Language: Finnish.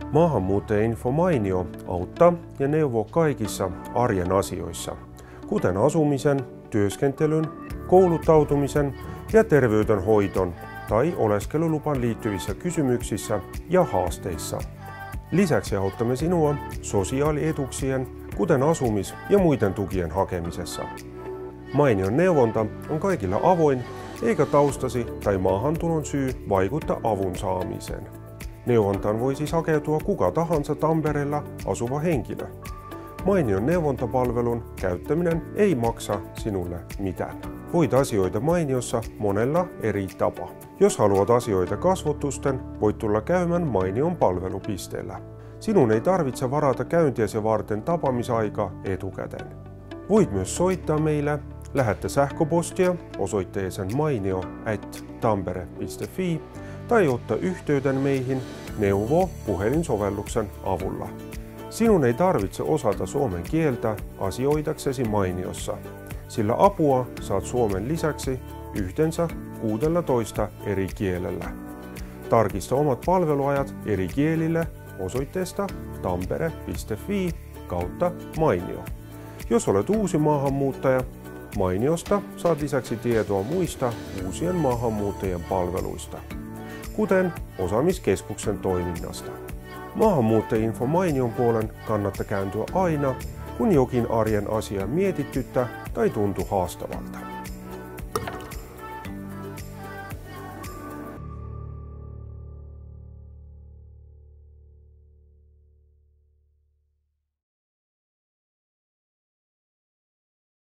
Maahanmuuttajainfo Mainio auttaa ja neuvoo kaikissa arjen asioissa, kuten asumisen, työskentelyn, kouluttautumisen ja terveydenhoidon tai oleskelulupan liittyvissä kysymyksissä ja haasteissa. Lisäksi autamme sinua sosiaalietuuksien, kuten asumis- ja muiden tukien hakemisessa. Mainion neuvonta on kaikilla avoin, eikä taustasi tai maahantulon syy vaikuttaa avun saamiseen. Neuvontaan voi siis hakeutua kuka tahansa Tampereella asuva henkilö. Mainion neuvontapalvelun käyttäminen ei maksa sinulle mitään. Voit asioida Mainiossa monella eri tapaa. Jos haluat asioida kasvotusten, voit tulla käymään Mainion palvelupisteellä. Sinun ei tarvitse varata käyntiäsi varten tapaamisaika etukäteen. Voit myös soittaa meille, lähettää sähköpostia osoitteeseen mainio@tampere.fi tai ottaa yhteyden meihin neuvo-puhelinsovelluksen avulla. Sinun ei tarvitse osata suomen kieltä asioidaksesi Mainiossa, sillä apua saat suomen lisäksi yhteensä 16 eri kielellä. Tarkista omat palveluajat eri kielille osoitteesta tampere.fi/mainio. Jos olet uusi maahanmuuttaja, Mainiosta saat lisäksi tietoa muista uusien maahanmuuttajien palveluista, kuten osaamiskeskuksen toiminnasta. Maahanmuuttajainfo Mainion puolen kannattaa kääntyä aina, kun jokin arjen asia mietityttää tai tuntuu haastavalta.